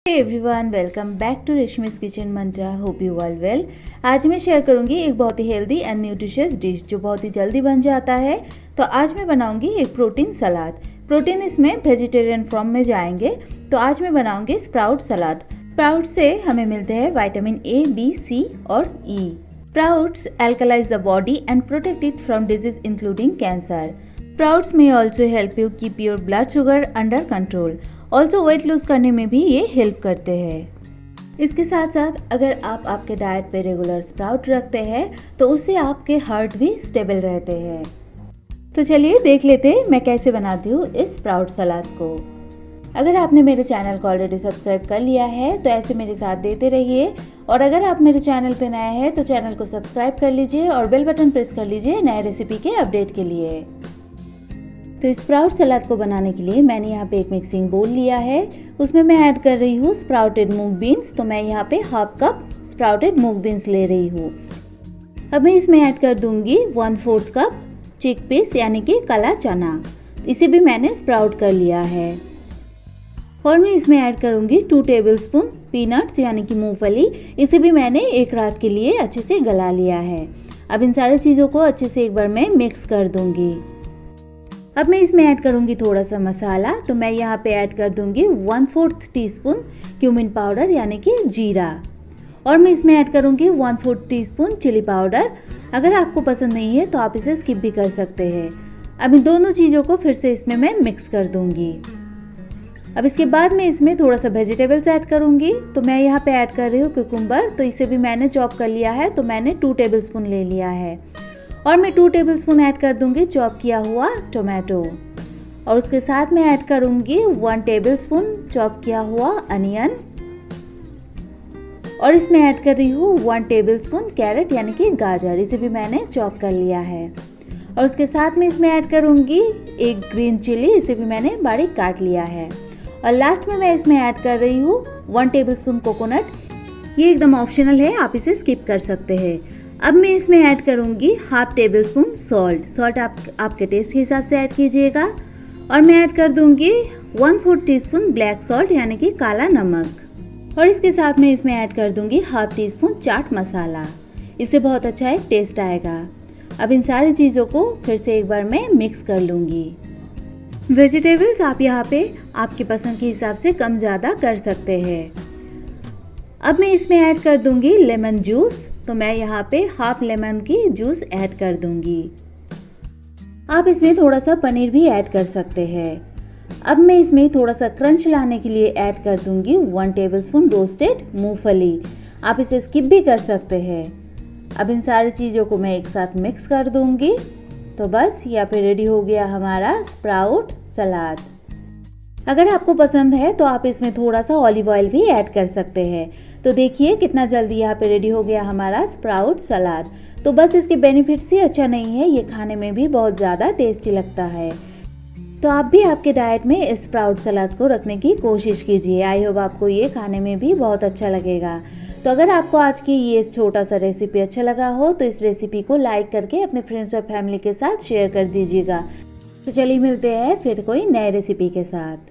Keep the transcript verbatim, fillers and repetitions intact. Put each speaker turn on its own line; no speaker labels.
Hey everyone, welcome back to Reshmi's kitchen Mantra. Hope you all well. आज मैं share करूंगी एक बहुत ही हेल्दी एंड न्यूट्रिशियस डिश जो बहुत ही जल्दी बन जाता है। तो आज मैं बनाऊंगी एक प्रोटीन सलाद। प्रोटीन इसमें वेजिटेरियन फॉर्म में जाएंगे। तो आज मैं बनाऊंगी स्प्राउट सलाद। स्प्राउट से हमें मिलते हैं विटामिन ए, बी, सी और E. Sprouts alkalize the body and protect it from disease including cancer. Sprouts may also help you keep your blood sugar under control. Also weight lose करने में भी ये help करते हैं। इसके साथ साथ अगर आप आपके डाइट पे रेगुलर स्प्राउट रखते हैं तो उससे आपके हार्ट भी स्टेबल रहते हैं। तो चलिए देख लेते हैं मैं कैसे बनाती हूँ इस स्प्राउट सलाद को। अगर आपने मेरे चैनल को ऑलरेडी सब्सक्राइब कर लिया है तो ऐसे मेरे साथ देते रहिए, और अगर आप मेरे चैनल पे नए हैं तो चैनल को सब्सक्राइब कर लीजिए और बेल बटन प्रेस कर लीजिए नए रेसिपी के अपडेट के लिए। तो स्प्राउट सलाद को बनाने के लिए मैंने यहाँ पे एक मिक्सिंग बोल लिया है। उसमें मैं ऐड कर रही हूँ स्प्राउटेड मूंग बीन्स। तो मैं यहाँ पे half cup sprouted moong beans ले रही हूँ। अब मैं इसमें ऐड कर दूंगी one fourth cup chickpeas यानी कि काला चना। इसे भी मैंने स्प्राउट कर लिया है। और मैं इसमें ऐड करूंगी टू टेबलस्पून पीनट्स यानी कि मूंगफली। इसे भी मैंने एक रात के लिए अच्छे से गला लिया है। अब इन सारी चीज़ों को अच्छे से एक बार मैं मिक्स कर दूंगी। अब मैं इसमें ऐड करूंगी थोड़ा सा मसाला। तो मैं यहाँ पे ऐड कर दूंगी one fourth teaspoon cumin powder यानी कि जीरा। और मैं इसमें ऐड करूंगी one fourth teaspoon chili powder. अगर आपको पसंद नहीं है तो आप इसे स्किप भी कर सकते हैं। अब इन दोनों चीज़ों को फिर से इसमें मैं मिक्स कर दूंगी। अब इसके बाद मैं इसमें थोड़ा सा वेजिटेबल्स ऐड करूंगी। तो मैं यहाँ पे ऐड कर रही हूँ कुकुम्बर। तो इसे भी मैंने चॉप कर लिया है। तो मैंने टू टेबलस्पून ले लिया है। और मैं टू टेबलस्पून ऐड कर दूंगी चॉप किया हुआ टोमेटो। और उसके साथ मैं ऐड करूंगी वन टेबलस्पून चॉप किया हुआ अनियन। और इसमें ऐड कर रही हूँ वन टेबलस्पून कैरेट यानी कि गाजर। इसे भी मैंने चॉप कर लिया है। और उसके साथ में इसमें ऐड करूंगी एक ग्रीन चिली। इसे भी मैंने बारीक काट लिया है। और लास्ट में मैं इसमें ऐड कर रही हूँ वन टेबलस्पून कोकोनट। ये एकदम ऑप्शनल है, आप इसे स्किप कर सकते हैं। अब मैं इसमें ऐड करूँगी half tablespoon salt. Salt आप आपके टेस्ट के हिसाब से ऐड कीजिएगा। और मैं ऐड कर दूँगी one fourth teaspoon black salt यानी कि काला नमक। और इसके साथ में इसमें ऐड कर दूँगी half teaspoon chaat masala. इससे बहुत अच्छा एक टेस्ट आएगा। अब इन सारी चीज़ों को फिर से एक बार मैं मिक्स कर लूँगी। वेजिटेबल्स आप यहाँ पे आपकी पसंद के हिसाब से कम ज़्यादा कर सकते हैं। अब मैं इसमें ऐड कर दूँगी लेमन जूस। तो मैं यहाँ पे हाफ लेमन की जूस ऐड कर दूँगी। आप इसमें थोड़ा सा पनीर भी ऐड कर सकते हैं। अब मैं इसमें थोड़ा सा क्रंच लाने के लिए ऐड कर दूँगी वन टेबलस्पून रोस्टेड मूंगफली। आप इसे स्किप भी कर सकते हैं। अब इन सारी चीज़ों को मैं एक साथ मिक्स कर दूँगी। तो बस यहाँ पे रेडी हो गया हमारा स्प्राउट सलाद। अगर आपको पसंद है तो आप इसमें थोड़ा सा ऑलिव ऑयल भी ऐड कर सकते हैं। तो देखिए कितना जल्दी यहाँ पे रेडी हो गया हमारा स्प्राउट सलाद। तो बस इसके बेनिफिट्स ही अच्छा नहीं है, ये खाने में भी बहुत ज़्यादा टेस्टी लगता है। तो आप भी आपके डाइट में इस स्प्राउट सलाद को रखने की कोशिश कीजिए। आई होप आपको ये खाने में भी बहुत अच्छा लगेगा। तो अगर आपको आज की ये छोटा सा रेसिपी अच्छा लगा हो तो इस रेसिपी को लाइक करके अपने फ्रेंड्स और फैमिली के साथ शेयर कर दीजिएगा। तो चलिए मिलते हैं फिर कोई नए रेसिपी के साथ।